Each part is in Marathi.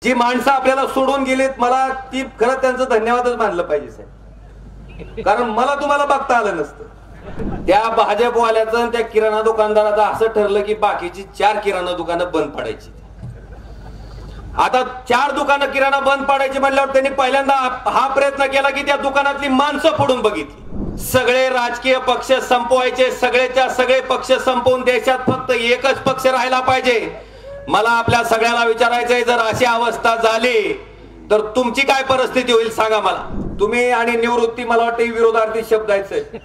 जी माणसं आपल्याला सोडून गेलीत मला ती खरं त्यांचं धन्यवादच मानलं पाहिजे साहेब, कारण मला तुम्हाला बघता आलं नसतं। त्या भाजपवाल्याचं आणि त्या किराणा दुकानदाराचं असं ठरलं की बाकीची 4 किराणा दुकानं बंद पडायची। आता 4 दुकानं किराणा बंद पाडायची म्हणल्यावर त्यांनी पहिल्यांदा हा प्रयत्न केला की त्या दुकानातली माणसं फोडून बघितली। सगळे राजकीय पक्ष संपवायचे, सगळेच्या सगळे पक्ष संपवून देशात फक्त एकच पक्ष राहिला पाहिजे। मला आपल्या सगळ्याला विचारायचंय, जर अशी अवस्था झाली तर तुमची काय परिस्थिती होईल सांगा मला। तुम्ही आणि निवृत्ती मला वाटतं विरोधार्थी शब्द आहेत,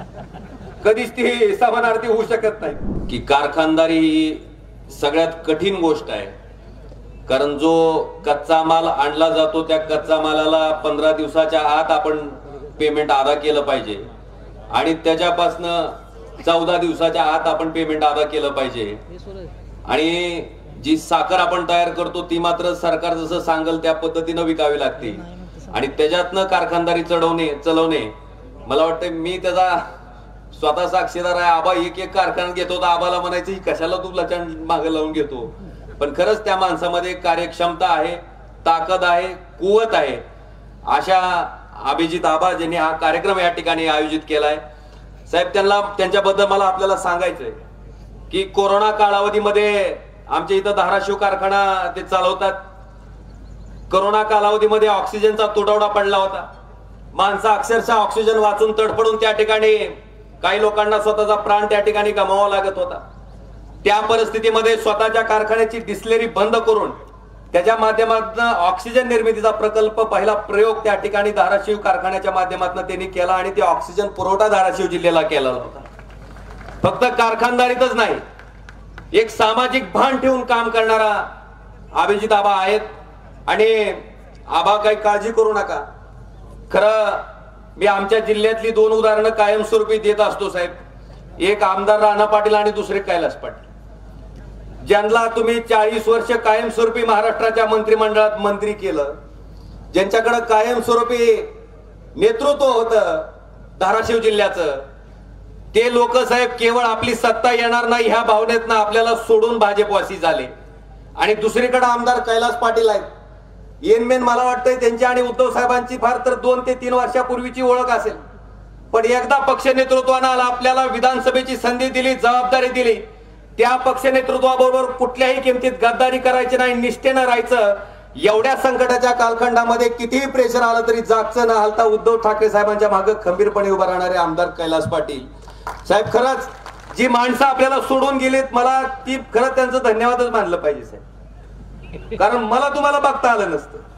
कधीच ती समानार्थी होऊ शकत नाही। की कारखानदारी ही सगळ्यात कठीण गोष्ट आहे, कारण जो कच्चा माल आणला जातो त्या कच्चा मालाला 15 दिवसाच्या आत आपण पेमेंट अदा केलं पाहिजे आणि त्याच्यापासनं 14 दिवसाच्या आत आपण पेमेंट अदा केलं पाहिजे। आणि जी साखर आपण तयार करतो ती मात्र सरकार जसं सांगेल त्या पद्धतीनं विकावी लागते आणि त्याच्यातनं कारखानदारी चलवणे मला वाटतं, मी त्याचा स्वतः साक्षीदार आहे। आबा एक कारखाना घेतो तर आबाला म्हणायचं कशाला तू लचाण मागे लावून घेतो, पण खरंच त्या माणसामध्ये कार्यक्षमता आहे, ताकद आहे, कुवत आहे। अशा अभिजित आबा ज्यांनी हा कार्यक्रम या ठिकाणी आयोजित केलाय साहेब, त्यांच्याबद्दल मला आपल्याला सांगायचंय की कोरोना कालावधीमध्ये आमच्या इथं धाराशिव कारखाना ते चालवतात। कोरोना कालावधीमध्ये ऑक्सिजनचा तुटवडा पडला होता, माणसं अक्षरशः ऑक्सिजन वाचून तडफडून त्या ठिकाणी काही लोकांना स्वतःचा प्राण त्या ठिकाणी गमावा लागत होता। त्या परिस्थितीमध्ये स्वतःच्या कारखान्याची डिस्टिलरी बंद करून त्याच्या माध्यमातून ऑक्सिजन निर्मितीचा प्रकल्प, पहिला प्रयोग त्या ठिकाणी धाराशिव कारखान्याच्या माध्यमातून त्यांनी केला आणि ते ऑक्सिजन पुरवठा धाराशिव जिल्ह्याला केला होता। फक्त कारखानदारीतच नाही, एक सामाजिक भान ठेवून काम करणारा अभिजित आबा आहेत आणि आबा काही काळजी करू नका। खरं मी आमच्या जिल्ह्यातली 2 उदाहरणं कायमस्वरूपी देत असतो साहेब, एक आमदार राणा पाटील आणि दुसरे कैलास पाटील, ज्यांना तुम्ही 40 वर्ष कायमस्वरूपी महाराष्ट्राच्या मंत्रिमंडळात मंत्री केलं, ज्यांच्याकडे कायमस्वरूपी नेतृत्व होतं धाराशिव जिल्ह्याचं, ते लोक साहेब केवळ आपली सत्ता येणार नाही ह्या भावनेतनं आपल्याला सोडून भाजपवासी झाले। आणि दुसरीकडे आमदार कैलास पाटील आहेत, येनमेन मला वाटतंय त्यांची आणि उद्धव साहेबांची फार तर 2 ते 3 वर्षापूर्वीची ओळख असेल, पण एकदा पक्ष नेतृत्वानं आपल्याला विधानसभेची संधी दिली, जबाबदारी दिली, त्या पक्ष नेतृत्वाबरोबर कुठल्याही किमतीत गद्दारी करायची नाही, निष्ठेनं राहायचं। एवढ्या संकटाच्या कालखंडामध्ये कितीही प्रेशर आलं तरी जागचं न हालता उद्धव ठाकरे साहेबांच्या मागे खंबीरपणे उभा राहणारे आमदार कैलास पाटील साहेब, खरंच जी माणसं आपल्याला सोडून गेलीत मला ती खरं त्यांचं धन्यवादच मानलं पाहिजे साहेब, कारण मला तुम्हाला बघता आलं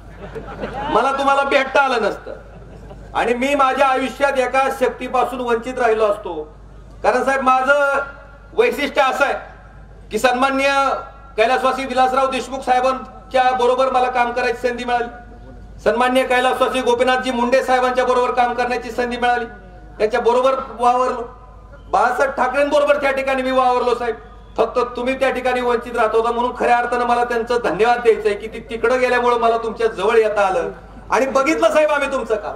नसतं, मला तुम्हाला भेटता आलं नसतं आणि मी माझ्या आयुष्यात एका शक्तीपासून वंचित राहिलो असतो। कारण साहेब माझं वैशिष्ट्य असं आहे की सन्माननीय कैलासवासी विलासराव देशमुख साहेबांच्या बरोबर मला काम करायची संधी मिळाली, सन्माननीय कैलासवासी गोपीनाथजी मुंडे साहेबांच्या बरोबर काम करण्याची संधी मिळाली, त्यांच्या बरोबर वावरलो, बाळासाहेब ठाकरेंबरोबर त्या ठिकाणी मी वावरलो साहेब। फक्त तुम्ही त्या ठिकाणी वंचित राहत होता म्हणून खऱ्या अर्थानं मला त्यांचं धन्यवाद द्यायचंय की ती तिकडे गेल्यामुळे मला तुमच्या जवळ येता आलं आणि बघितलं साहेब आम्ही तुमचं काम।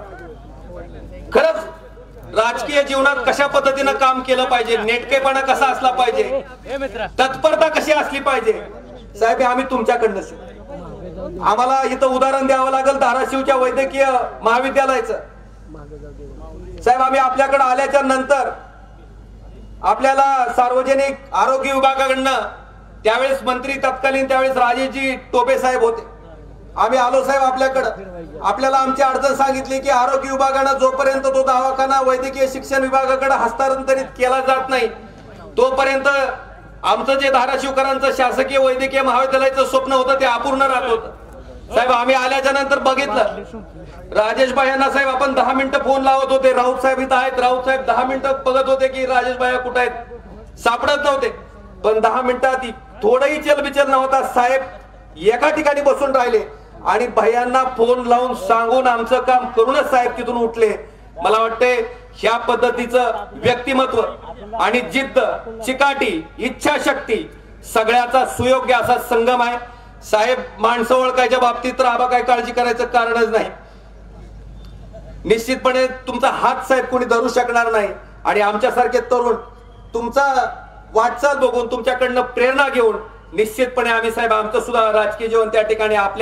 खरंच राजकीय जीवनात कशा पद्धतीनं काम केलं पाहिजे, नेटकेपणा कसा असला पाहिजे, तत्परता कशी असली पाहिजे साहेब, आम्ही तुमच्याकडनं शिकलो। आम्हाला इथं उदाहरण द्यावं लागेल धाराशिवच्या वैद्यकीय महाविद्यालयाचं साहेब। आम्ही आपल्याकडे आल्याच्या नंतर आपल्याला सार्वजनिक आरोग्य विभागाकडनं त्यावेळेस मंत्री तत्कालीन त्यावेळेस राजेशजी टोपे साहेब होते, आम्ही आलो साहेब आपल्याकडं, आपल्याला आमची अडचण सांगितली की आरोग्य विभागानं जोपर्यंत तो दवाखाना वैद्यकीय शिक्षण विभागाकडे हस्तांतरित केला जात नाही तोपर्यंत आमचं जे धाराशिवकरांचं शासकीय वैद्यकीय महाविद्यालयाचं स्वप्न होतं ते अपूर्ण राहत होतं साहेब। आम्ही आल्याच्या नंतर बघितलं, राजेश भाई यांना साहेब आपण 10 मिनिटं फोन लावत होते, राऊत साहेब इथं आहेत, राऊत साहेब 10 मिनिटं बघत होते की राजेश भाई कुठे आहेत, सापडत नव्हते, पण 10 मिनिटात थोडंही चलबिचल नव्हता साहेब, एका ठिकाणी बसून राहिले आणि भैयांना फोन लावून सांगून आमचं काम करूनच साहेब तिथून उठले। मला वाटते ह्या पद्धतीचं व्यक्तिमत्व आणि जिद्द, चिकाटी, इच्छाशक्ती सगळ्याचा सुयोग्य असा संगम आहे साहेब। माणसं ओळखायच्या बाबतीत तर आबा काय काळजी करायचं कारणच नाही, निश्चितपणे तुमचा हात साहेब कोणी धरू शकणार नाही आणि आमच्यासारखे तरुण तुमचा वाटचाल बघून तुमच्याकडनं प्रेरणा घेऊन निश्चितपणे आम्ही साहेब आमचं सुद्धा राजकीय जीवन त्या ठिकाणी आपल्या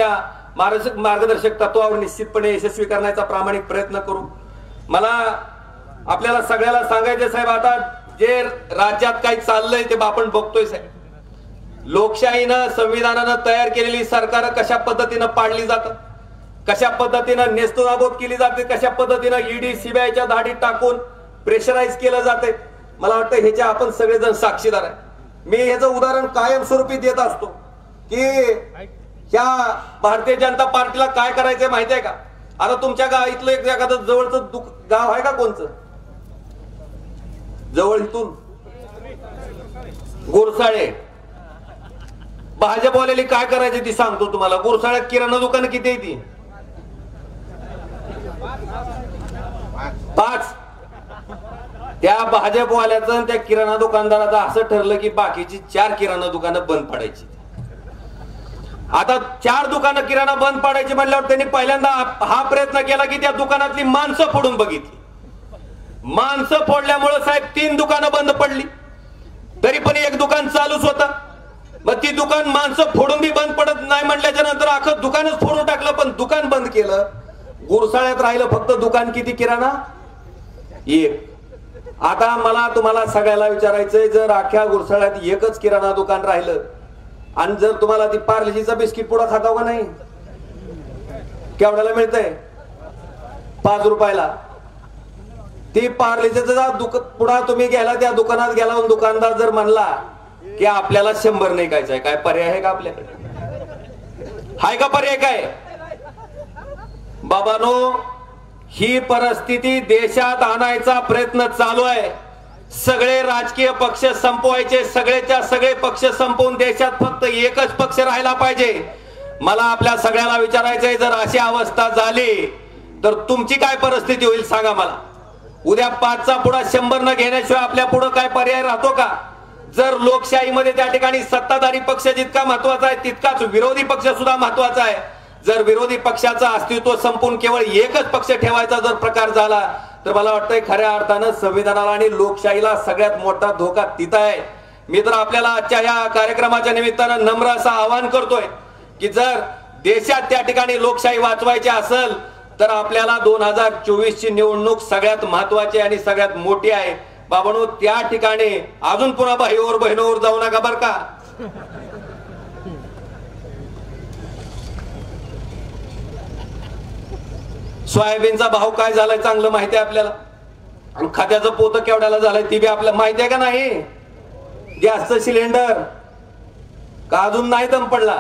मार्गदर्शक तत्वावर निश्चितपणे यशस्वी करण्याचा प्रामाणिक प्रयत्न करू. मला आपल्याला सगळ्याला सांगायचे साहेब, आता जे राज्यात काही चाललंय ते आपण बघतोय साहेब. लोकशाहीनं संविधानानं तयार केलेली सरकार कशा पद्धतीनं पाडली जातात, कशा पद्धतीनं नेस्तनाबूत केली जाते, कशा पद्धतीनं ईडी सीबीआयच्या धाडीत टाकून प्रेशराईज केलं जाते. मला वाटतं ह्याच्या आपण सगळेजण साक्षीदार आहे. मी ह्याचं उदाहरण कायमस्वरूपी देत असतो की ह्या भारतीय जनता पार्टीला काय करायचंय माहिती आहे का. आता तुमच्या गावातलं एक एखादं जवळचं गाव आहे का कोणचं जवळ इथून, गुरसाळे. भाजपवाल्याला काय करायचे ती सांगतो तुम्हाला. गुरसाळ्यात किराणा दुकान किती आहे ती? 5. त्या भाजपवाल्याचं त्या किराणा दुकानदाराचं असं ठरलं की बाकीची 4 किराणा दुकानं बंद पाडायची. आता 4 दुकानं किराणा बंद पाडायची म्हणल्यावर त्यांनी पहिल्यांदा हा प्रयत्न केला की त्या दुकानातली माणसं फोडून बघितली. माणसं फोडल्यामुळे साहेब 3 दुकानं बंद पडली. तरी पण एक दुकान चालूच होतं. मग ती दुकान माणसं फोडून बी बंद पडत नाही म्हटल्याच्या नंतर अख्खं दुकानच फोडून टाकलं, पण दुकान बंद केलं. गुरसाळ्यात राहिलं फक्त दुकान किती किराणा? 1. आता मला तुम्हाला सगळ्याला विचारायचंय, जर अख्ख्या गुरसाळ्यात एकच किराणा दुकान राहिलं आणि जर तुम्हाला ती पार्लेजीचा बिस्किट पुडा खाता का नाही, केवढ्याला मिळतंय? 5 रुपयाला. ती पार्लेजीचा पुडा तुम्ही गेला त्या दुकानात गेला, दुकानदार जर म्हणला की आपल्याला 100 नाही खायचंय, काय पर्याय आहे का आपल्याकडे? हाय का पर्याय काय? बाबानो, ही परिस्थिती देशात आणायचा प्रयत्न चालू आहे. सगळे राजकीय पक्ष संपवायचे, सगळेच्या सगळे पक्ष संपवून देशात फक्त एकच पक्ष राहिला पाहिजे. मला आपल्या सगळ्याला विचारायचंय, जर अशी अवस्था झाली तर तुमची काय परिस्थिती होईल सांगा मला. उद्या 5चा पुढा 100 न घेण्याशिवाय आपल्या पुढे काय पर्याय राहतो का? जर लोकशाहीमध्ये त्या ठिकाणी सत्ताधारी पक्ष जितका महत्वाचा आहे तितकाच विरोधी पक्ष सुद्धा महत्वाचा आहे. जर विरोधी पक्षाचं अस्तित्व संपून केवळ एकच पक्ष ठेवायचा जर प्रकार झाला तर मला वाटतंय खऱ्या अर्थानं संविधानाला आणि लोकशाहीला सगळ्यात मोठा धोका तिथं आहे. मी तर आपल्याला आजच्या या कार्यक्रमाच्या निमित्तानं नम्र असं आवाहन करतोय की जर देशात त्या ठिकाणी लोकशाही वाचवायची असेल तर आपल्याला 2024 ची निवडणूक सगळ्यात महत्वाची आणि सगळ्यात मोठी आहे. बाबांनो, त्या ठिकाणी अजून पुन्हा भाईवर बहिणीवर जाऊ नका बर का. सोयाबीनचा भाव काय झालाय चांगलं माहिती आहे आपल्याला, आणि खात्याचं पोत केवढ्याला झालंय ती बी आपल्याला माहिती आहे का नाही. गॅसचं सिलेंडर का अजून नाही दम पडला.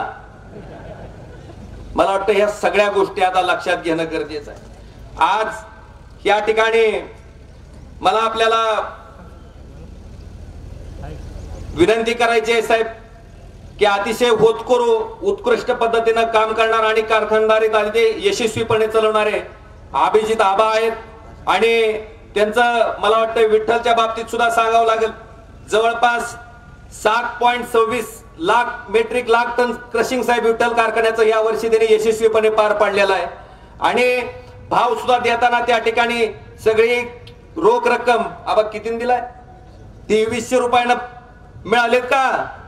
मला वाटतं ह्या सगळ्या गोष्टी आता लक्षात घेणं गरजेचं आहे. आज या ठिकाणी मला आपल्याला विनंती करायची आहे साहेब की अतिशय होतकरू उत्कृष्ट पद्धतीनं काम करणार आणि कारखानदारीत आले ते यशस्वीपणे चालवणारे अभिजित आबा आहेत. आणि त्यांचं मला वाटतं विठ्ठलच्या बाबतीत सुद्धा सांगावं लागेल. जवळपास 7.26 लाख मेट्रिक टन क्रशिंग साहेब विठ्ठल कारखान्याचं या वर्षी त्यांनी यशस्वीपणे पार पाडलेला आहे. आणि भाव सुद्धा देताना त्या ठिकाणी सगळी रोख रक्कम आबा किती दिलाय? 2300 रुपयानं मिळालेत का?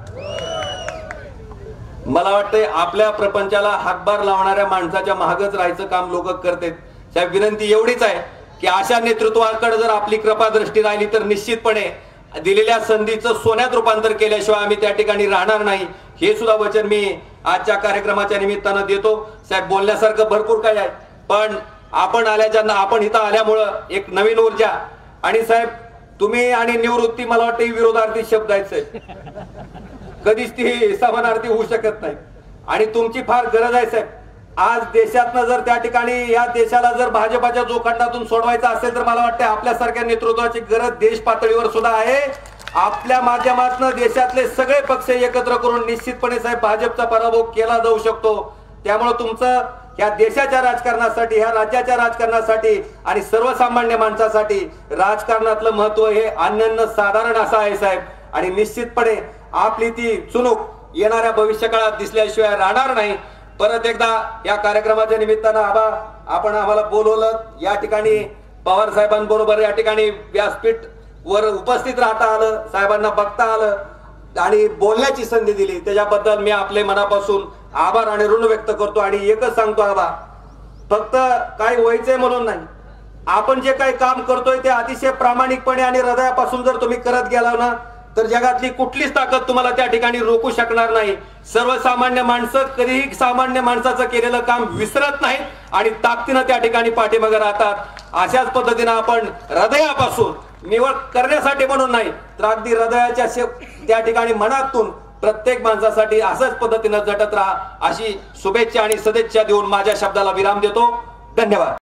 मला वाटतंय आपल्या प्रपंचाला हातभार लावणाऱ्या माणसाच्या महागच राहायचं काम लोक करतात. साहेब, विनंती एवढीच आहे की अशा नेतृत्वाकडे जर आपली कृपा दृष्टी राहिली तर निश्चितपणे दिलेल्या संधीचं सोन्यात रूपांतर केल्याशिवाय आम्ही त्या ठिकाणी राहणार नाही. हे सुद्धा वचन मी आजच्या कार्यक्रमाच्या निमित्तानं देतो. साहेब, बोलण्यासारखं भरपूर काय आहे, पण आपण इथं आल्यामुळं एक नवीन ऊर्जा. आणि साहेब, तुम्ही आणि निवृत्ती मला वाटतं विरोधार्थी शब्द आहेत साहेब, कधीच ती समानार्थी होऊ शकत नाही. आणि तुमची फार गरज आहे साहेब. आज देशातनं जर त्या ठिकाणी या देशाला जर भाजपाच्या जोखंडातून सोडवायचं असेल तर मला वाटतं आपल्यासारख्या नेतृत्वाची गरज देश पातळीवर सुद्धा आहे. आपल्या माध्यमातून देशातले सगळे पक्ष एकत्र करून निश्चितपणे साहेब भाजपचा पराभव केला जाऊ शकतो. त्यामुळे तुमचं या देशाच्या राजकारणासाठी, ह्या राज्याच्या राजकारणासाठी आणि सर्वसामान्य माणसासाठी राजकारणातलं महत्व हे अनन्य साधारण असं आहे साहेब. आणि निश्चितपणे आपली ती चुणूक येणाऱ्या भविष्य काळात दिसल्याशिवाय राहणार नाही. परत एकदा या कार्यक्रमाच्या निमित्तानं आपण आम्हाला बोलवलं, या ठिकाणी पवार साहेबांबरोबर या ठिकाणी व्यासपीठ वर उपस्थित राहता आलं, साहेबांना बघता आलं आणि बोलण्याची संधी दिली, त्याच्याबद्दल मी आपले मनापासून आभार आणि ऋण व्यक्त करतो आणि एकच सांगतो आबा, फक्त काय व्हायचंय म्हणून नाही, आपण जे काही काम करतोय ते अतिशय प्रामाणिकपणे आणि हृदयापासून जर तुम्ही करत गेला ना तर जगातली कुठलीच ताकद तुम्हाला त्या ठिकाणी रोखू शकणार नाही. सर्वसामान्य माणसं कधीही सामान्य माणसाचं केलेलं काम विसरत नाहीत आणि ताकदीनं त्या ठिकाणी पाठीमागे राहतात. अशाच पद्धतीनं आपण हृदयापासून, निवड करण्यासाठी म्हणून नाही तर अगदी हृदयाच्या त्या ठिकाणी मनातून प्रत्येक माणसासाठी असंच पद्धतीनं झटत राहा अशी शुभेच्छा आणि सदिच्छा देऊन माझ्या शब्दाला विराम देतो. धन्यवाद.